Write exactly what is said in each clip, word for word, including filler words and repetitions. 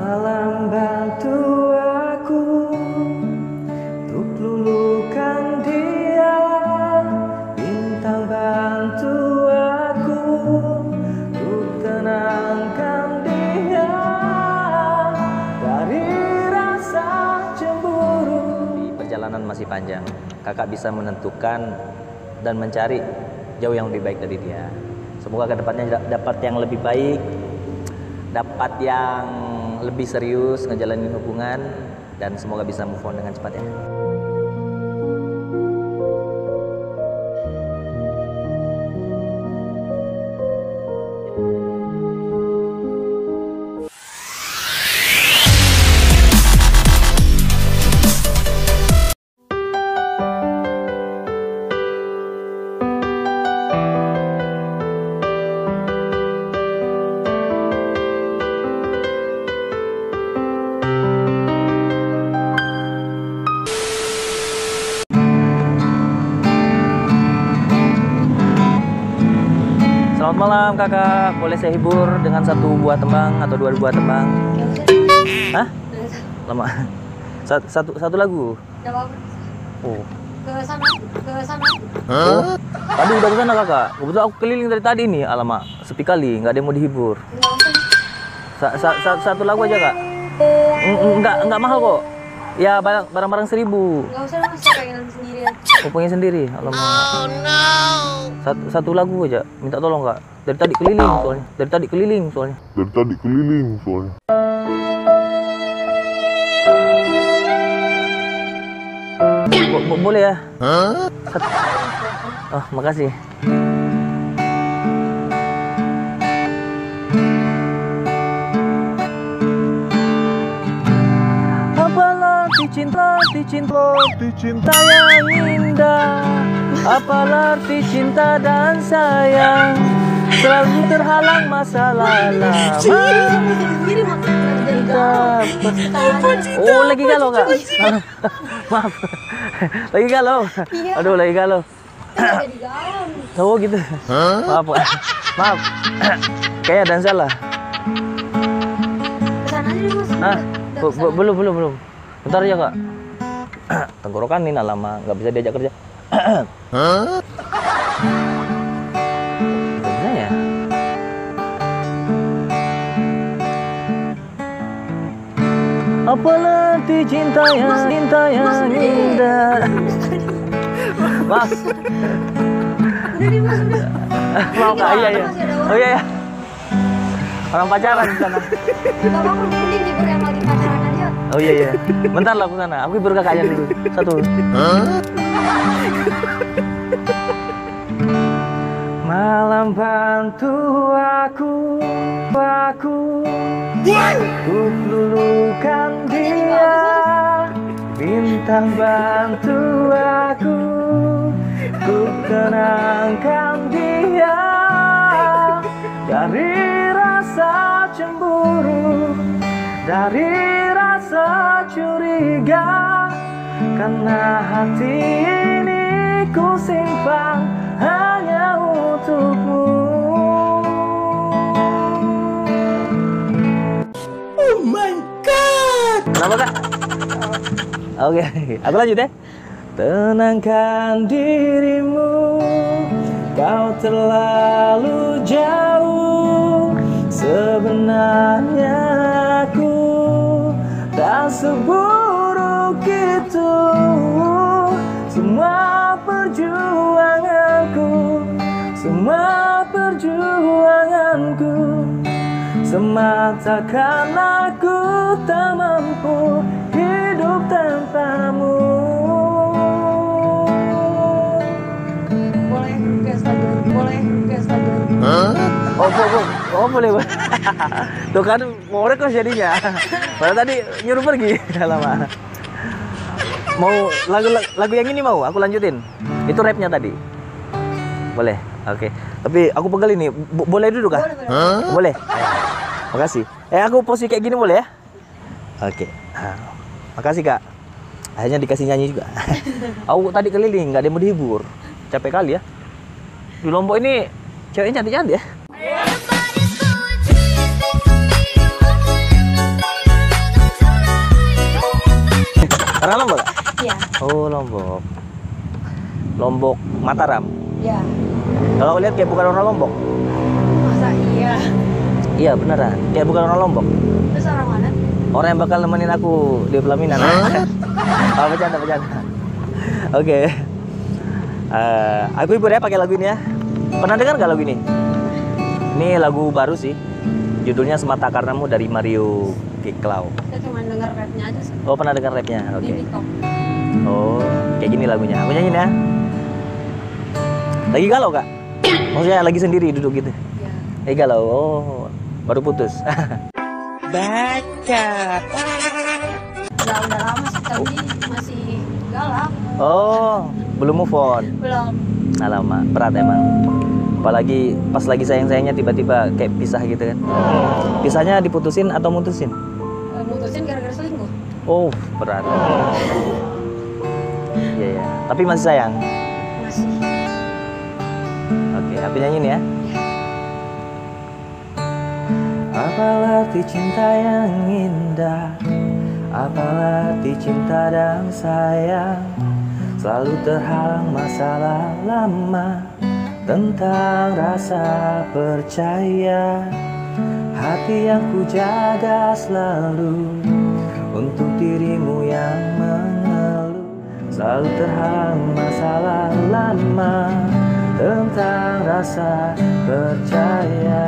Malam bantu aku untuk luluhkan dia, bintang bantu aku untuk tenangkan dia dari rasa cemburu. Di perjalanan masih panjang, kakak bisa menentukan dan mencari jauh yang lebih baik dari dia. Semoga kedepannya dapat yang lebih baik, dapat yang lebih serius ngejalanin hubungan, dan semoga bisa move on dengan cepat ya. Selamat malam kakak, boleh saya hibur dengan satu buah tembang atau dua buah tembang? Hah? Lama. Satu, satu, satu lagu? Gak apa-apa. Oh. Ke sana, ke sana. Oh. Tadi udah ke sana kakak. Kebetulan aku keliling dari tadi nih, alamak, sepi kali, nggak ada yang mau dihibur. Sa -sa -sa Satu lagu aja kak. Nggak nggak mahal kok. Ya barang-barang seribu. Gak usah lah, masih pengen sendiri aja. Aku pengen sendiri, alamak. Oh no. Satu, satu lagu aja, minta tolong kak. Dari tadi keliling soalnya. Dari tadi keliling soalnya. Dari tadi keliling soalnya. Bo bo boleh ya? Hah? Oh, makasih. Apalah arti cinta, arti cinta, arti cinta yang indah. Apalah arti cinta dan sayang, selalu terhalang masalah lama. Oh, lagi galau nggak? Maaf, lagi galau. Aduh, lagi galau. Oh gitu. Maaf, maaf. Kayaknya dan salah. Ah, belum, belum, belum. Bentar aja kak. Tenggorokan ini lama, nggak bisa diajak kerja. Hah? Bisa ya? Apalah arti cinta yang cinta yang indah. Maaf. Mau kak? Iya iya. Oh iya ya. Orang pacaran di sana. Oh iya iya. Bentar lah aku sana. Aku hibur kakaknya dulu. Satu. Malam bantu aku, aku untuk luluhkan dia, bintang bantu aku untuk tenangkan dia dari rasa cemburu, dari rasa curiga, karena hati ini ku simpan hanya untukmu. Oh my god. Kenapa kak? Oke, okay. Aku lanjut ya. Tenangkan dirimu, kau terlalu jauh. Sebenarnya aku tak seburuk itu. Semua perjuanganku, semua perjuanganku semata karena aku tak mampu hidup tanpamu. Boleh gas lagi, boleh gas lagi. Hah? Oh, oh, oh, oh boleh, boleh. Tuh kan mau request jadinya. Padahal tadi nyuruh pergi. Lama. Mau lagu lagu yang ini mau aku lanjutin. Itu rapnya tadi. Boleh. Oke. Okay. Tapi aku pegal ini. Bo boleh duduk kah? Boleh. Boleh. Boleh. Makasih. Eh aku posisi kayak gini boleh ya? Oke. Okay. Nah, makasih kak. Akhirnya dikasih nyanyi juga. Aku tadi keliling nggak ada yang mau dihibur. Capek kali ya. Di Lombok ini ceweknya cantik-cantik ya. Orang Lombok? Kak? Iya. Oh, Lombok. Lombok Mataram. Iya. Kalau lihat kayak bukan orang Lombok. Masa iya? Iya, beneran. Kayak bukan orang Lombok. Terus orang mana? Orang yang bakal nemenin aku di pelaminan. Oh, bercanda, bercanda. Oke. Eh, aku ibu ya pakai lagu ini ya. Pernah dengar nggak lagu ini? Ini lagu baru sih. Judulnya Semata Karenamu dari Mario Kiklau. Saya cuma dengar rapnya aja sih. Oh, pernah dengar rapnya? Di Oke. TikTok. Oh, kayak gini lagunya. Aku nyanyiin ya. Lagi galau, Kak? Maksudnya lagi sendiri duduk gitu? Iya. Lagi galau. Oh, baru putus. Baca. Udah udah lama sih tapi masih galak. Oh, belum move on. Belum. Alamak, berat emang. Apalagi pas lagi sayang-sayangnya tiba-tiba kayak pisah gitu kan. Pisahnya diputusin atau mutusin? Eh, Mutusin gara-gara selingkuh. Oh, berat. Iya ya. Tapi masih sayang. Masih. Oke, aku nyanyiin ya. Apa arti cinta yang indah? Apa arti cinta dan sayang? Selalu terhalang masalah lama tentang rasa percaya. Hati yang ku jaga selalu untuk dirimu yang mengeluh. Selalu terhalang masalah lama tentang rasa percaya.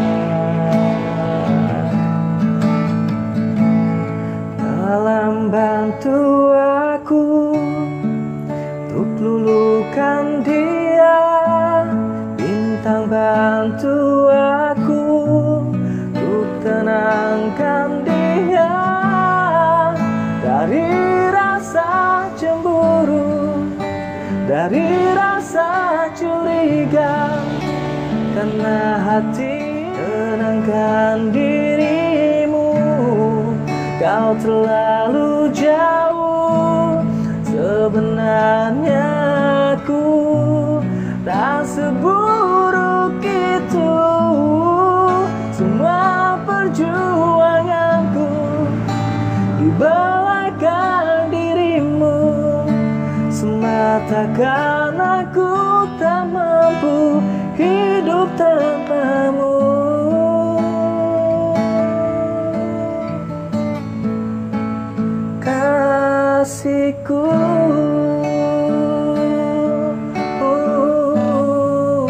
Dalam bantu aku untuk luluhkan dia, bintang bantu aku untuk tenangkan dia dari rasa cemburu, dari rasa curiga, karena hati tenangkan dirimu. Kau terlalu jauh, sebenarnya aku tak seburuk itu. Semua perjuanganku di belakang dirimu, semata karena aku tak mampu hidup tanpamu. Kasihku, oh,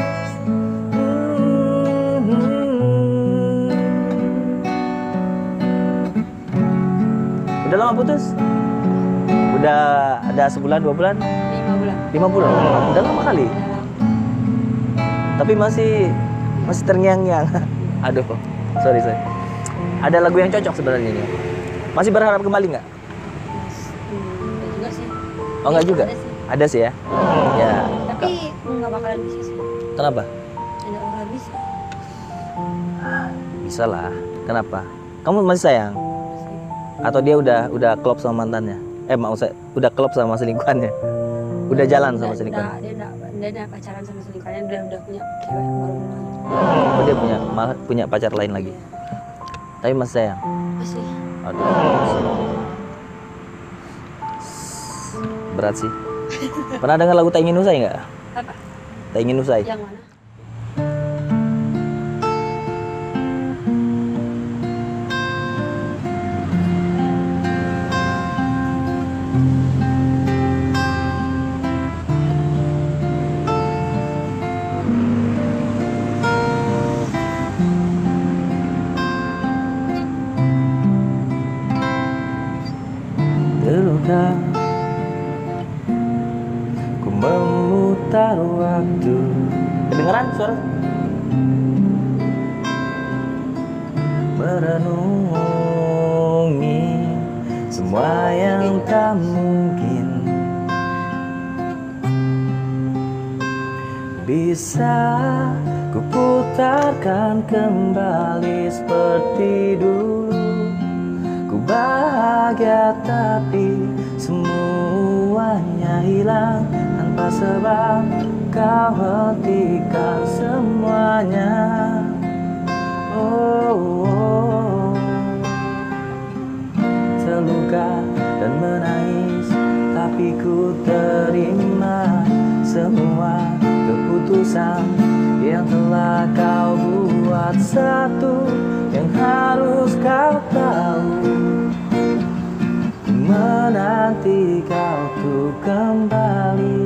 mm, Udah lama putus? Udah ada sebulan, dua bulan? Lima bulan. Lima bulan? Udah lama kali? Udah lama. Tapi masih masih terngiang-ngiang. Aduh, sorry sorry. Ada lagu yang cocok sebenarnya ini. Masih berharap kembali nggak? Hmm, ada juga sih. Oh nggak juga? Ada sih. Ada sih ya. Ya. Tapi nggak bakalan bisa sih. Kenapa? Tidak bakal bisa. Bisa lah. Kenapa? Kamu masih sayang? Masih. Atau dia udah udah klop sama mantannya? Eh mau saya udah klop sama selingkuhannya? Udah jalan sama Udah- selingkuhan? udah- Dia udah dia udah pacaran sama selingkuhannya, udah udah punya cewek baru mulai. Oh dia punya malah punya pacar lain lagi. Iya. Tapi masih sayang. Masih. Aduh. Berat sih. Pernah dengar lagu Tak Ingin Usai nggak? Apa? Tak Ingin Usai. Yang mana? terluka, ku memutar waktu. Kedengeran suara? Merenungi semua yang tak mungkin bisa ku putarkan kembali seperti dulu. Ku bahagia tapi semuanya hilang tanpa sebab. Kau hentikan semuanya. Oh, oh. Terluka dan menangis tapi ku terima semua keputusan yang telah kau buat. Satu yang harus kau tahu, ku menanti kau tuh kembali.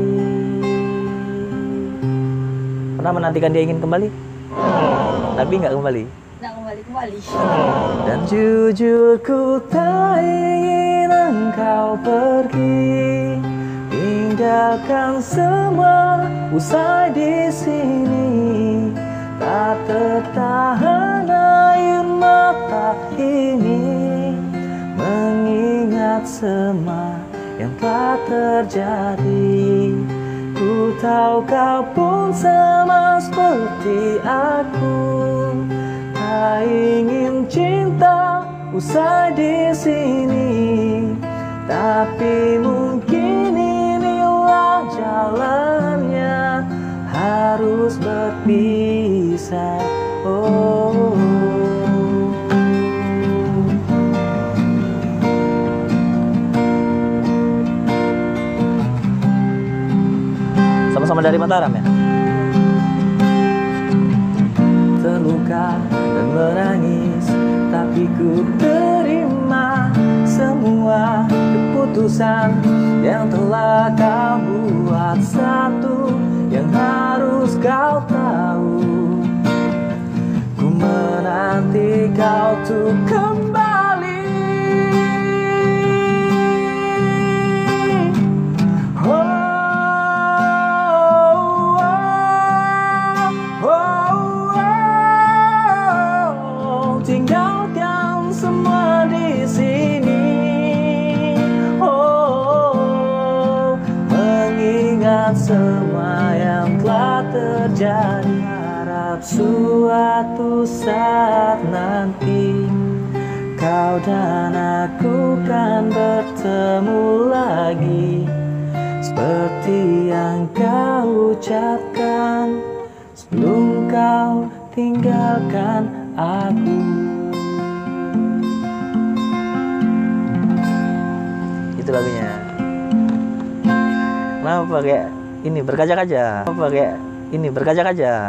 Pernah menantikan dia ingin kembali? Tapi nggak kembali. Nggak kembali-kembali. Dan jujur ku tak ingin engkau pergi, tinggalkan semua usai di sini. Tak tertahan air mata ini mengingat semua yang telah terjadi. Ku tahu kau pun sama seperti aku, tak ingin cinta usai di sini. Tapi mungkin inilah jalannya, harus berpisah. Oh. Sama-sama dari Mataram ya? Terluka dan menangis, tapi ku terima semua keputusan yang telah kau buat. Satu yang harus kau tahu, ku menanti kau tuh kembali. Oh. Tinggalkan semua di sini. Oh, mengingat semua yang telah terjadi. Harap suatu saat nanti kau dan aku kan bertemu lagi, seperti yang kau ucapkan sebelum kau tinggalkan aku. Itu lagunya. Kenapa pakai ini berkaca-kaca? Kenapa pakai ini berkaca-kaca?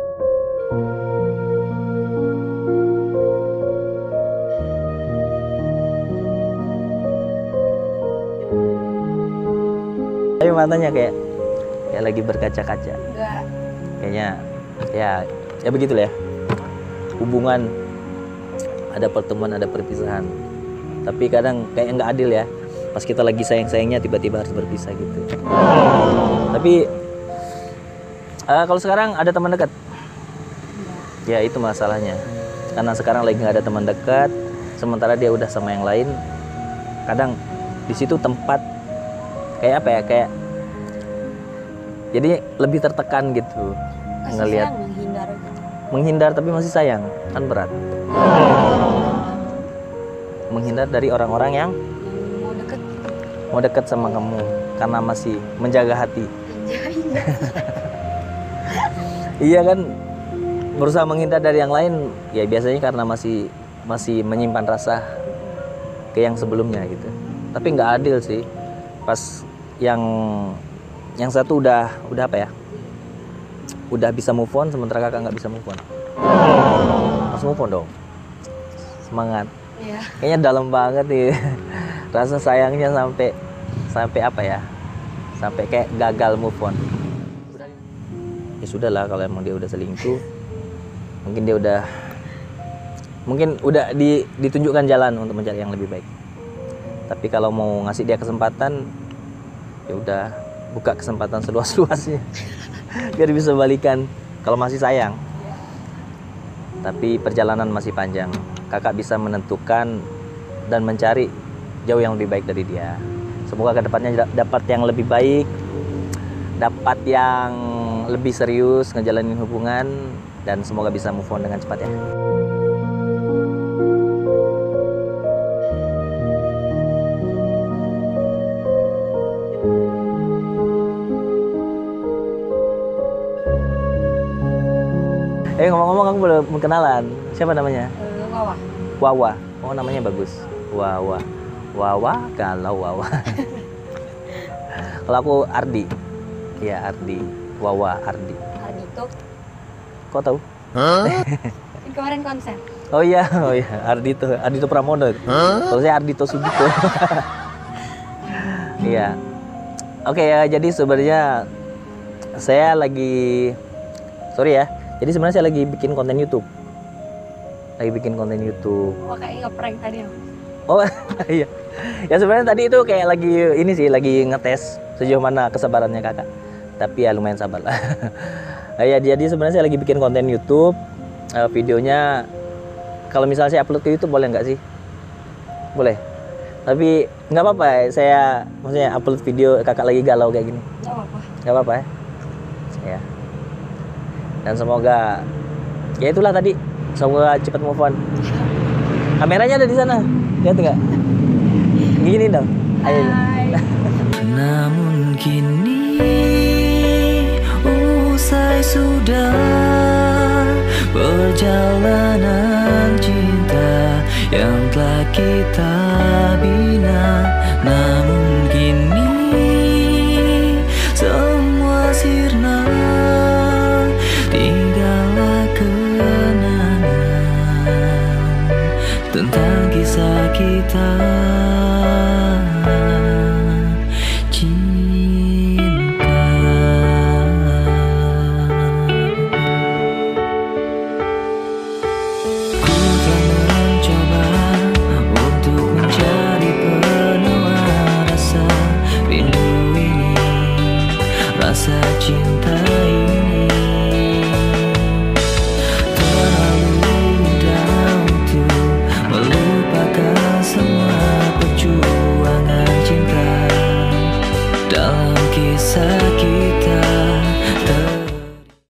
Tapi matanya kayak kayak lagi berkaca-kaca. Enggak. Kayaknya ya ya begitulah ya. Hubungan ada pertemuan, ada perpisahan. Tapi kadang kayak nggak adil ya. Pas kita lagi sayang-sayangnya tiba-tiba harus berpisah gitu. Tapi uh, kalau sekarang ada teman dekat, ya itu masalahnya. Karena sekarang lagi nggak ada teman dekat, sementara dia udah sama yang lain. Kadang di situ tempat kayak apa ya, kayak jadi lebih tertekan gitu. Kasih Ngelihat sayang menghindar. menghindar tapi masih sayang, kan berat. Menghindar dari orang-orang yang Yang mau deket. mau deket sama kamu karena masih menjaga hati. Iya kan, berusaha menghindar dari yang lain ya biasanya karena masih masih menyimpan rasa ke yang sebelumnya gitu. Tapi nggak adil sih, pas yang yang satu udah udah apa ya, udah bisa move on sementara kakak nggak bisa move on. Harus move on dong, semangat. Iya. Kayaknya dalam banget nih rasa sayangnya sampai sampai apa ya, sampai kayak gagal move on. Ya sudah lah, kalau emang dia udah selingkuh, mungkin dia udah mungkin udah di, ditunjukkan jalan untuk mencari yang lebih baik. Tapi kalau mau ngasih dia kesempatan, ya udah buka kesempatan seluas-luasnya biar bisa balikan kalau masih sayang. Tapi perjalanan masih panjang. Kakak bisa menentukan dan mencari jauh yang lebih baik dari dia. Semoga kedepannya dapat yang lebih baik, dapat yang lebih serius ngejalanin hubungan, dan semoga bisa move on dengan cepat ya. Eh ngomong-ngomong, aku belum kenalan. Siapa namanya? Eh, Wawa. Wawa. Oh namanya bagus. Wawa. Wawa kalau Wawa. Kalau aku Ardi. Iya, Ardi. Wawa Ardi. Ardito. Kok tahu? Yang kemarin konser. Oh iya, oh iya, Ardito, Ardito Pramono itu. Kalau saya Ardito Sugito. Iya. Oke ya, jadi sebenarnya saya lagi sorry ya. Jadi sebenarnya saya lagi bikin konten YouTube. Lagi bikin konten YouTube. Oh kayak ngeprank tadi ya. Oh iya. Ya sebenarnya tadi itu kayak lagi ini sih, lagi ngetes sejauh mana kesabarannya kakak. Tapi ya lumayan sabar lah. Ya jadi sebenarnya saya lagi bikin konten YouTube. Uh, videonya kalau misalnya saya upload ke YouTube boleh nggak sih? Boleh. Tapi nggak apa-apa ya, saya maksudnya upload video kakak lagi galau kayak gini. Nggak apa-apa. Nggak apa-apa ya. Ya. Dan semoga ya itulah tadi, semoga cepat move on. Kameranya ada di sana. Lihat nggak? Gini dong. Ayo. Hai. Namun kini usai sudah perjalanan cinta yang telah kita bina. Namun kini semua sirna, tinggallah kenangan tentang kisah kita. Rasa cinta ini terlalu mudah untuk melupakan semua perjuangan cinta dalam kisah